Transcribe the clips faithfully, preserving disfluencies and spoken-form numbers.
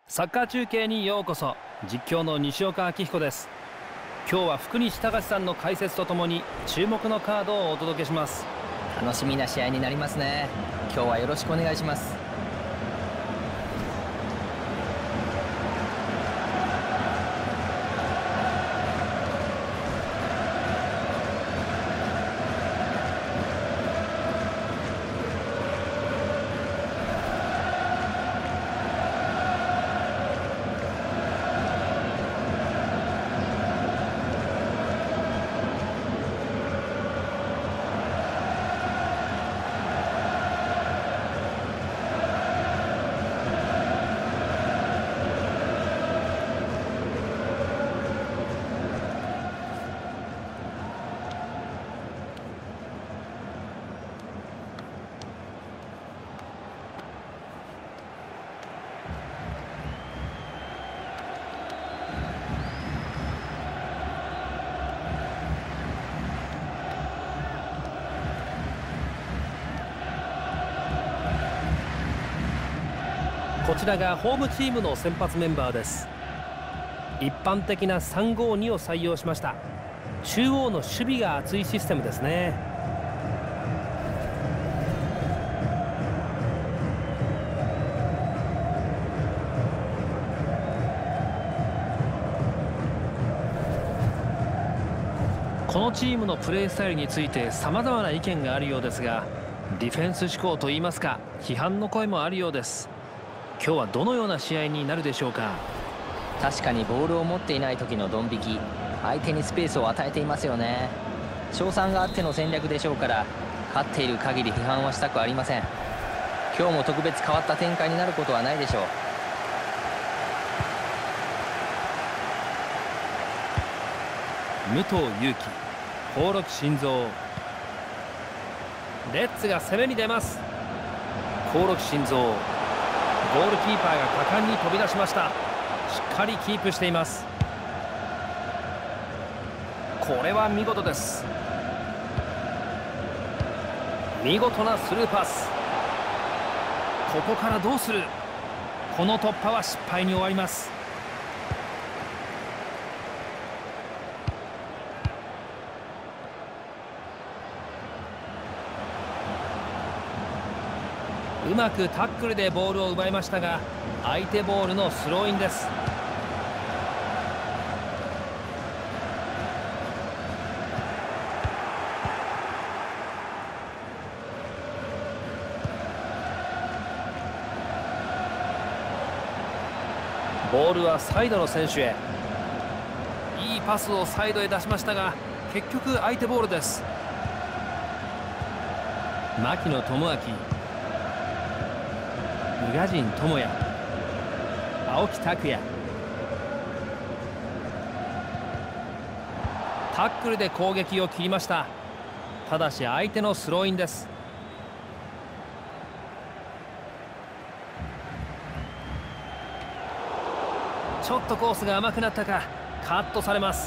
サッカー中継にようこそ。実況の西岡明彦です。今日は福西隆さんの解説とともに注目のカードをお届けします。 楽しみな試合になりますね。今日はよろしくお願いします。 こちらがホームチームの先発メンバーです。一般的な さんごに を採用しました。中央の守備が厚いシステムですね。このチームのプレースタイルについて様々な意見があるようですが、ディフェンス志向といいますか、批判の声もあるようです。今日はどのような試合になるでしょうか。 確かにボールを持っていない時のドン引き、相手にスペースを与えていますよね。賞賛があっての戦略でしょうから、勝っている限り批判はしたくありません。今日も特別変わった展開になることはないでしょう。 武藤勇樹、興梠慎三。レッツが攻めに出ます。興梠慎三、ゴールキーパーが果敢に飛び出しました。しっかりキープしています。これは見事です。見事なスルーパス。ここからどうする。この突破は失敗に終わります。うまくタックルでボールを奪いましたが、相手ボールのスローインです。ボールはサイドの選手へ。いいパスをサイドへ出しましたが、結局相手ボールです。牧野智章、宇賀神智也、青木拓也。タックルで攻撃を切りました。ただし相手のスローインです。ちょっとコースが甘くなったか、カットされます。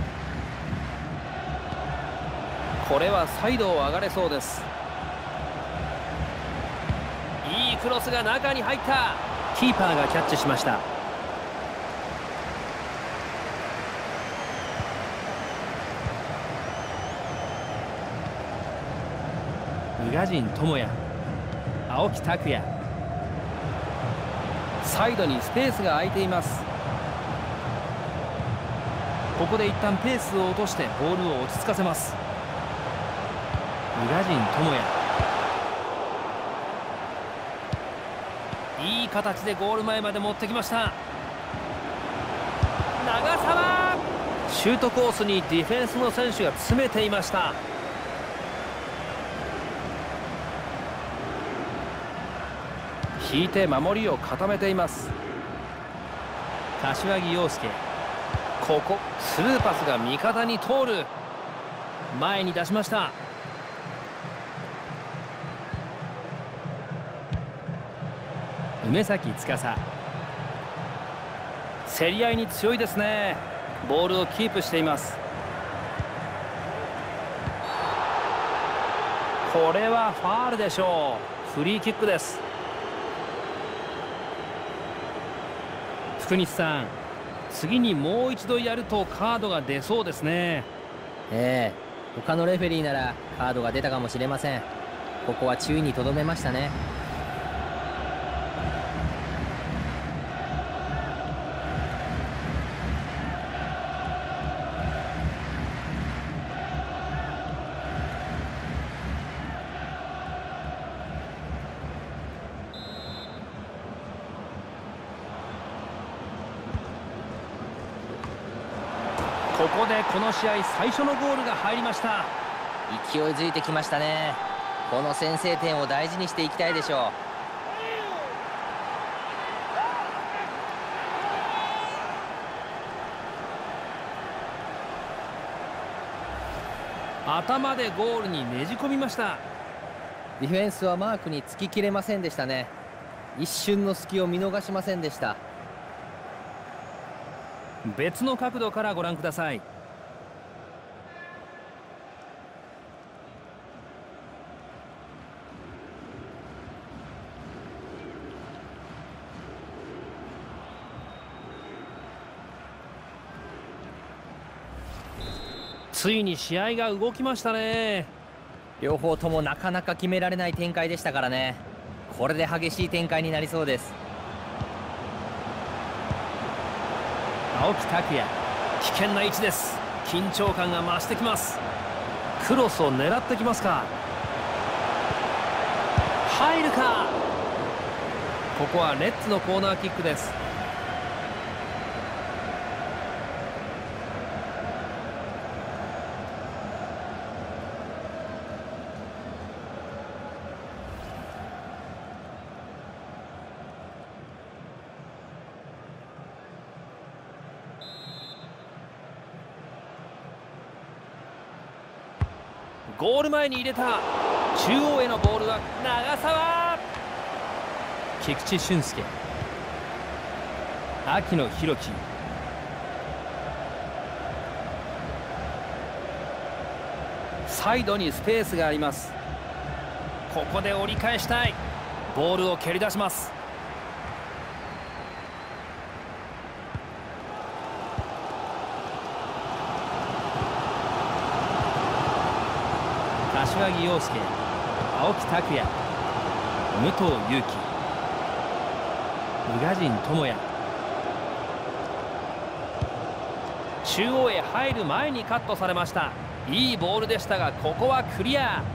これはサイドを上がれそうです。いいクロスが中に入った。キーパーがキャッチしました。宇賀神智也、青木拓也。サイドにスペースが空いています。ここで一旦ペースを落としてボールを落ち着かせます。宇賀神智也、いい形でゴール前まで持ってきました。長沢、シュートコースにディフェンスの選手が詰めていました。引いて守りを固めています。柏木陽介、ここスルーパスが味方に通る。前に出しました。梅崎司、競り合いに強いですね。ボールをキープしています。これはファールでしょう。フリーキックです。 福西さん、次にもう一度やるとカードが出そうですね。 ええ、他のレフェリーならカードが出たかもしれません。ここは注意にとどめましたね。 ここでこの試合最初のゴールが入りました。 勢いづいてきましたね。この先制点を大事にしていきたいでしょう。頭でゴールにねじ込みました。 ディフェンスはマークにつききれませんでしたね。一瞬の隙を見逃しませんでした。 別の角度からご覧ください。ついに試合が動きましたね。 両方ともなかなか決められない展開でしたからね。これで激しい展開になりそうです。 青木拓也、危険な位置です。緊張感が増してきます。クロスを狙ってきますか。入るか。ここはレッズのコーナーキックです。ゴール前に入れた。中央へのボールは長沢。菊池俊介、秋野弘樹、サイドにスペースがあります。ここで折り返したい。ボールを蹴り出します。柏木陽介、青木拓也、武藤勇樹、宇賀神智也。中央へ入る前にカットされました。いいボールでしたが、ここはクリア。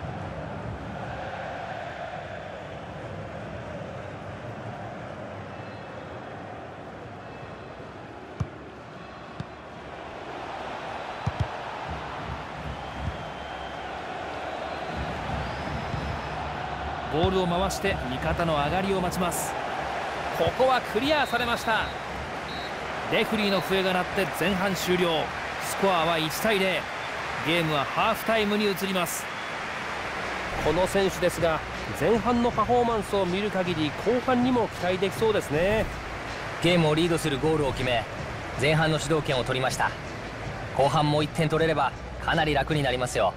ボールを回して味方の上がりを待ちます。ここはクリアされました。レフリーの笛が鳴って前半終了。スコアはいちたいゼロ。ゲームはハーフタイムに移ります。この選手ですが、前半のパフォーマンスを見る限り後半にも期待できそうですね。 ゲームをリードするゴールを決め、前半の主導権を取りました。後半もいってん取れればかなり楽になりますよ。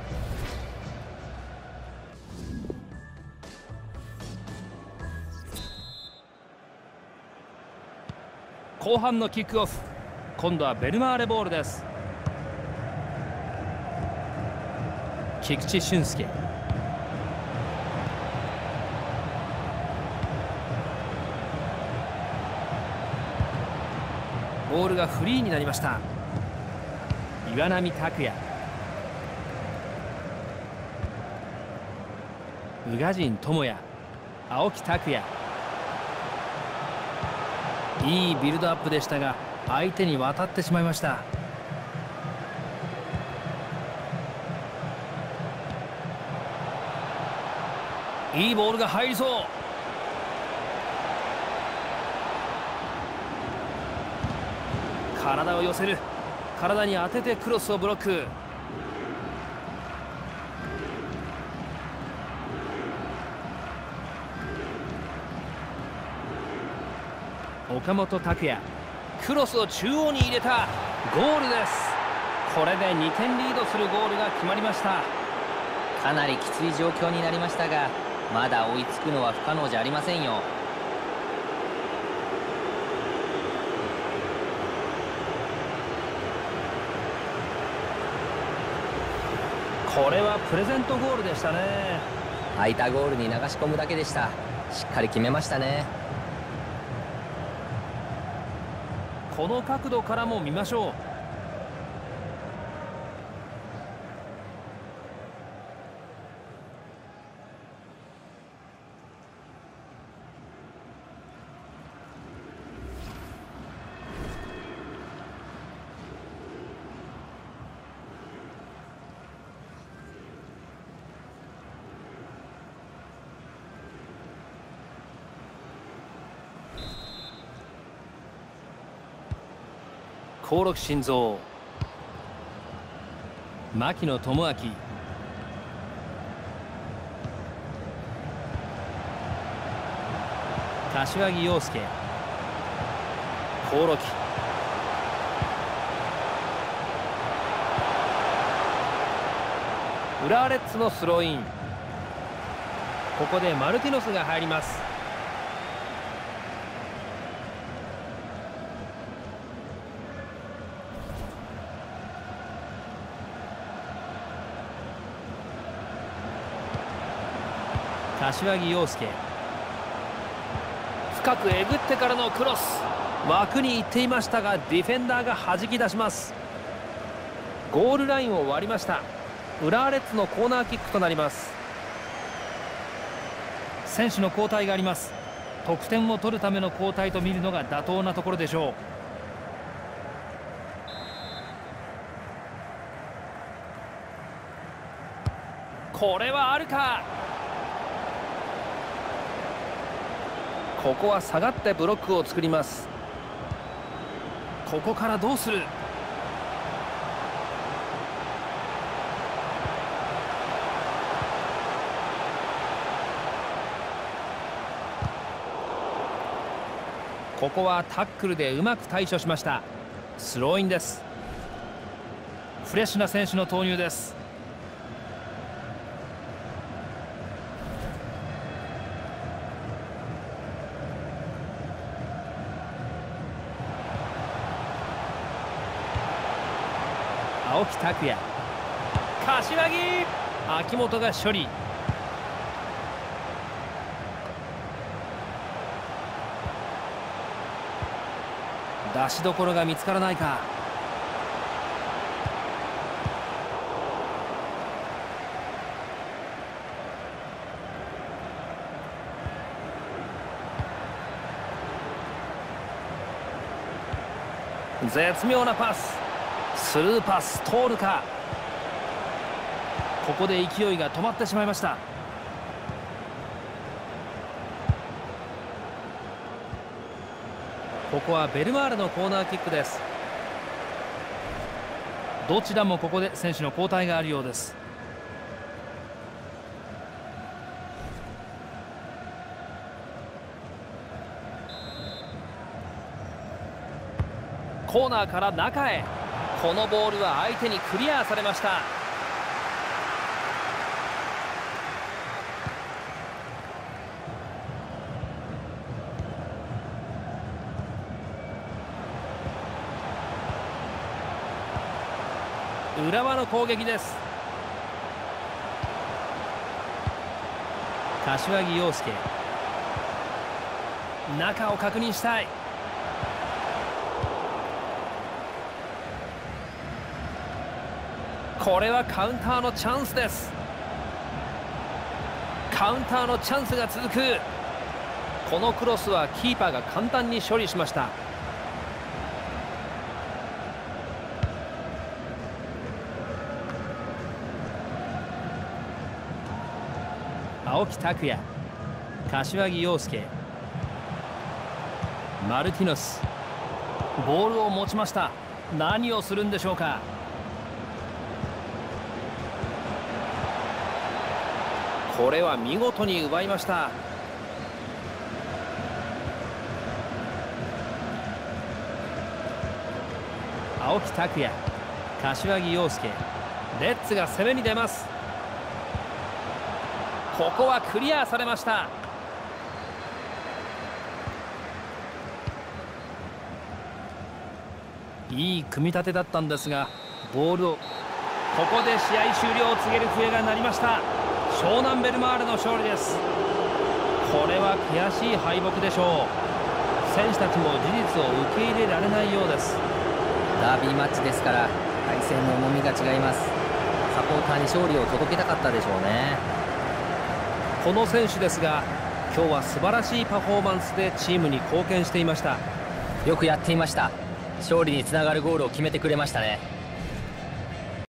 後半のキックオフ。今度はベルマーレボールです。菊池俊介、ボールがフリーになりました。岩波拓也、宇賀神智也、青木拓也。いいビルドアップでしたが、相手に渡ってしまいました。いいボールが入りそう。体を寄せる。体に当ててクロスをブロック。岡本拓也、クロスを中央に入れた。ゴールです。これでにてんリードするゴールが決まりました。 かなりきつい状況になりましたが、まだ追いつくのは不可能じゃありませんよ。 これはプレゼントゴールでしたね。 空いたゴールに流し込むだけでした。しっかり決めましたね。 この角度からも見ましょう。興梠慎三、牧野智章、柏木陽介、興梠、浦和レッズのスローイン。ここでマルティノスが入ります。柏木陽介、深くえぐってからのクロス、枠に行っていましたがディフェンダーが弾き出します。ゴールラインを割りました。浦和レッズのコーナーキックとなります。選手の交代があります。得点を取るための交代と見るのが妥当なところでしょう。これはあるか。ここは下がってブロックを作ります。ここからどうする。ここはタックルでうまく対処しました。スローインです。フレッシュな選手の投入です。青木拓也、柏木、秋元が処理。出しどころが見つからないか。絶妙なパス、スルーパス通るか。ここで勢いが止まってしまいました。ここはベルマーレのコーナーキックです。どちらもここで選手の交代があるようです。コーナーから中へ。このボールは相手にクリアされました。浦和の攻撃です。柏木陽介、中を確認したい。これはカウンターのチャンスです。カウンターのチャンスが続く。このクロスはキーパーが簡単に処理しました。青木拓也、柏木陽介、マルティノス、ボールを持ちました。何をするんでしょうか。これは見事に奪いました。青木拓也、柏木陽介、レッツが攻めに出ます。ここはクリアされました。いい組み立てだったんですがボールをここで試合終了を告げる笛が鳴りました。湘南ベルマーレの勝利です。これは悔しい敗北でしょう。選手たちも事実を受け入れられないようです。 ダービーマッチですから対戦の重みが違います。サポーターに勝利を届けたかったでしょうね。 この選手ですが、今日は素晴らしいパフォーマンスでチームに貢献していました。 よくやっていました。勝利につながるゴールを決めてくれましたね。